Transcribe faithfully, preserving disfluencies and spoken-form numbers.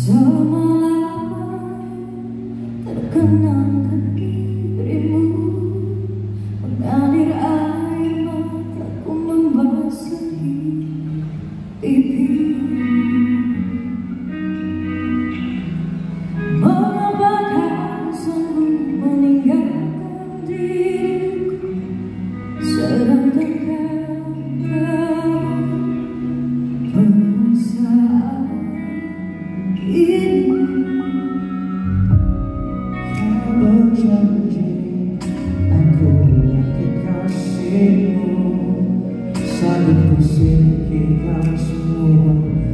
Semalam terkenang dirimu, mengalir air mataku membasahi pipi. Mengapakah sanggup meninggalkan diriku, sedangkan kau perasaan ini. Kau berjanji aku kekasihmu, sanggup kusingkirkan semua